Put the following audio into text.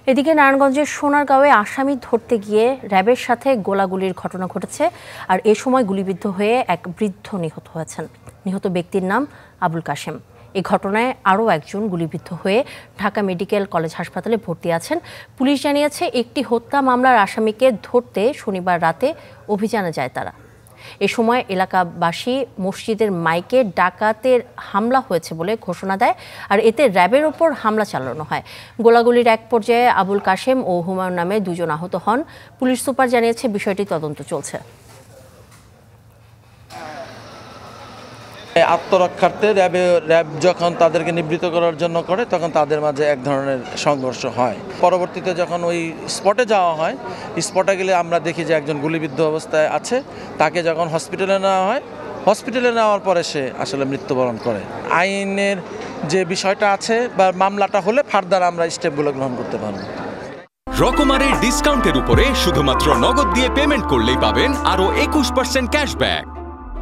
এদিকে নারায়ণগঞ্জের সোনারগাঁওয়ে আসামি ধরতে গিয়ে র্যাবের সাথে গোলাগুলির ঘটনা ঘটেছে। আর এ সময় গুলিবিদ্ধ হয়ে এক বৃদ্ধ নিহত হয়েছেন। নিহত ব্যক্তির নাম আবুল কাশেম। এই ঘটনায় আরও একজন গুলিবিদ্ধ হয়ে ঢাকা মেডিকেল কলেজ হাসপাতালে ভর্তি আছেন। পুলিশ জানিয়েছে, একটি হত্যা মামলার আসামিকে ধরতে শনিবার রাতে অভিযানে যায় তারা। এ সময় এলাকাবাসী মসজিদের মাইকে ডাকাতের হামলা হয়েছে বলে ঘোষণা দেয়, আর এতে র্যাবের ওপর হামলা চালানো হয়। গোলাগুলির এক পর্যায়ে আবুল কাশেম ও হুমায়ুন নামে দুজন আহত হন। পুলিশ সুপার জানিয়েছে, বিষয়টি তদন্ত চলছে। আত্মরক্ষার্থে র্যাব যখন তাদেরকে নিবৃত্ত করার জন্য করে, তখন তাদের মাঝে এক ধরনের সংঘর্ষ হয়। পরবর্তীতে যখন ওই স্পটে যাওয়া হয়, স্পটে গেলে আমরা দেখি যে একজন গুলিবিদ্ধ অবস্থায় আছে। তাকে যখন হসপিটালে নেওয়া হয়, হসপিটালে নেওয়ার পরে সে আসলে মৃত্যুবরণ করে। আইনের যে বিষয়টা আছে বা মামলাটা হলে ফার্দার আমরা স্টেপগুলো গ্রহণ করতে পারবো। রকমারের ডিসকাউন্টের উপরে শুধুমাত্র নগদ দিয়ে পেমেন্ট করলেই পাবেন আরও 21% ক্যাশব্যাক।